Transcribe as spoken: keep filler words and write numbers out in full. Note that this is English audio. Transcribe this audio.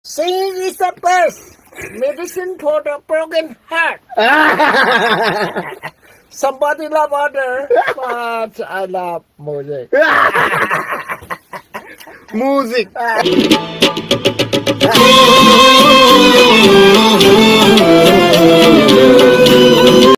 Singing is the best medicine for the broken heart. Somebody love other, but I love music. Music.